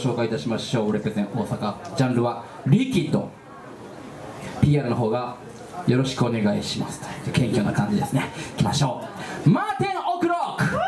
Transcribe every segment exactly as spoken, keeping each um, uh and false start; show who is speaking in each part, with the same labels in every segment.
Speaker 1: 紹介いたしましょう。レペゼン大阪、ジャンルはリキッド。 ピーアール の方がよろしくお願いします。謙虚な感じですね。いきましょう。マーテン・オクロック。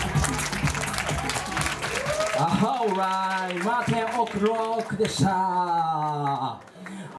Speaker 1: マーテン・オクロックでした。